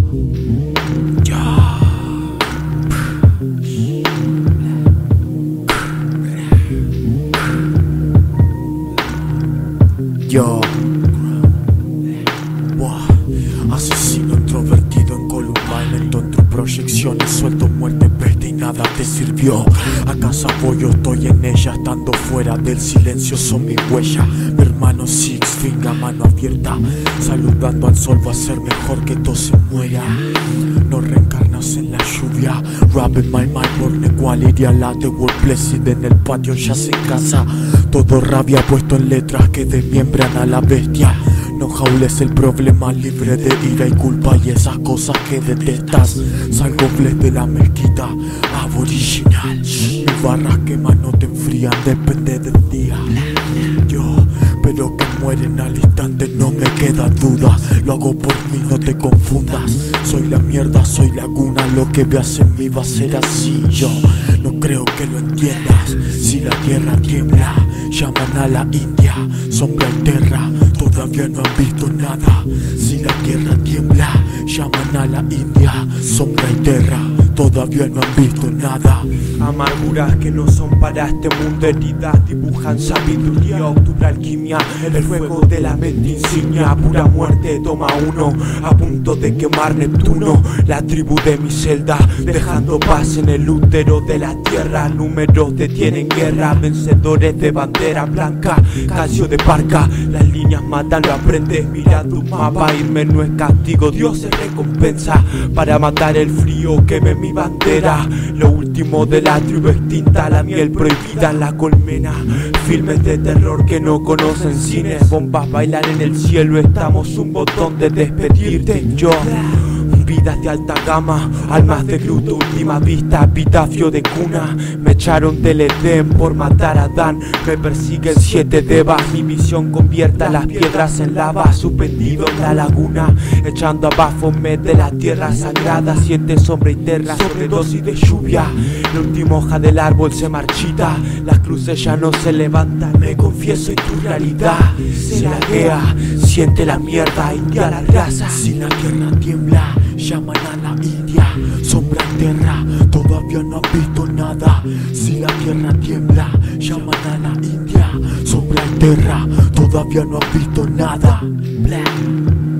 Yo, asesino introvertido en Columbine, en tu proyecciones, suelto muerte, peste y nada te sirvió. A casa voy, yo estoy en ella, estando fuera del silencio son mi huella. Mi hermano Six Finger, mano abierta, saludando al sol, va a ser mejor que todo se muera. No reencarnas en la lluvia, rapping my mind, born equality, a la the world blessed, en el patio ya se casa. Todo rabia puesto en letras que desmiembran a la bestia. No jaules el problema, libre de ira y culpa y esas cosas que detestas. Salgo bless de la mezquita aboriginal. Mis barras queman, no te enfrían, depende del día. Yo, pero que mueren al instante, no me queda duda. Lo hago por mí, no te confundas. Soy la mierda, soy laguna, lo que veas en mí va a ser así. Yo no creo que lo entiendas. Si la tierra tiembla, llaman a la India, sombra y tierra, todavía no han visto nada. Si la tierra tiembla, llaman a la India, sombra y tierra, todavía no han visto nada. Amarguras que no son para este mundo, heridas dibujan sabiduría, octubre alquimia, el fuego de la mente insignia, pura muerte toma uno, a punto de quemar Neptuno, la tribu de mi celda, dejando paz en el útero de la tierra, números detienen guerra, vencedores de bandera blanca, Casio de Parca, las líneas matan, lo aprendes, mira tu mapa, irme no es castigo, Dios es recompensa, para matar el frío queme mi bandera, lo último de la tribu extinta, la miel prohibida en la colmena, filmes de terror que no conocen cines, bombas bailar en el cielo, estamos un botón de despedirte. Yo, vidas de alta gama, almas de gruto, última vista, epitafio de cuna. Me echaron del Edén por matar a Adán, me persiguen 7 devas. Mi visión convierta las piedras en lava, suspendido en la laguna, echando abajo me de la tierra sagrada. Siente sombra y tierra, sobredosis de lluvia. La última hoja del árbol se marchita, las cruces ya no se levantan. Me confieso en tu realidad, se laguea, siente la mierda, india la raza. Si la tierra tiembla, llaman a la India, sombra y tierra, todavía no han visto nada. Si la tierra tiembla, llaman a la India, sombra y tierra, todavía no han visto nada. Blah.